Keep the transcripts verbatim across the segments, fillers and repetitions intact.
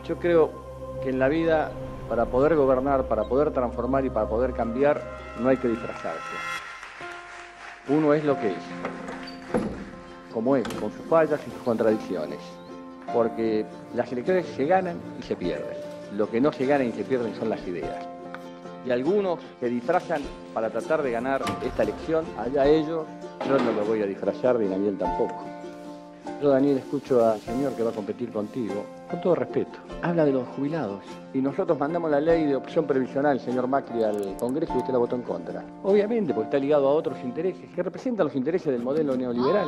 Yo creo que en la vida, para poder gobernar, para poder transformar y para poder cambiar, no hay que disfrazarse. Uno es lo que es, como es, con sus fallas y sus contradicciones. Porque las elecciones se ganan y se pierden. Lo que no se gana y se pierden son las ideas. Y algunos se disfrazan para tratar de ganar esta elección, allá ellos, yo no me voy a disfrazar ni Daniel tampoco. Yo, Daniel, escucho al señor que va a competir contigo, con todo respeto. Habla de los jubilados. Y nosotros mandamos la ley de opción previsional, señor Macri, al Congreso y usted la votó en contra. Obviamente, porque está ligado a otros intereses que representan los intereses del modelo neoliberal.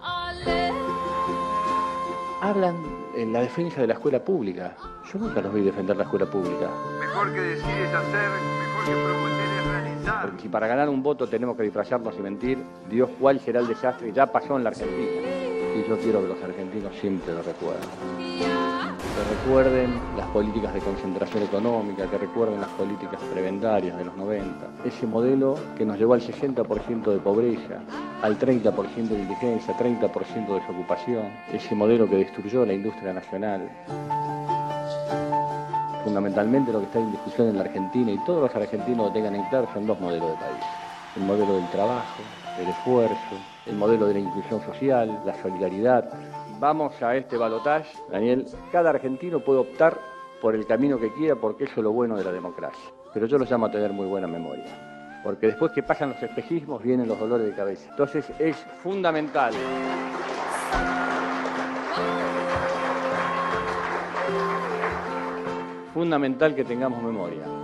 Hablan en la defensa de la escuela pública. Yo nunca los vi defender la escuela pública. Mejor que decir es hacer, mejor que prometer es realizar. Porque si para ganar un voto tenemos que disfrazarnos y mentir, Dios, cuál será el desastre que ya pasó en la Argentina. Y yo quiero que los argentinos siempre lo recuerden. Que recuerden las políticas de concentración económica, que recuerden las políticas prebendarias de los noventa. Ese modelo que nos llevó al sesenta por ciento de pobreza, al treinta por ciento de indigencia, treinta por ciento de desocupación. Ese modelo que destruyó la industria nacional. Fundamentalmente lo que está en discusión en la Argentina, y todos los argentinos lo tengan en claro, son dos modelos de país. El modelo del trabajo, el esfuerzo, el modelo de la inclusión social, la solidaridad. Vamos a este balotaje, Daniel. Cada argentino puede optar por el camino que quiera porque eso es lo bueno de la democracia. Pero yo los llamo a tener muy buena memoria. Porque después que pasan los espejismos vienen los dolores de cabeza. Entonces es fundamental. Fundamental que tengamos memoria.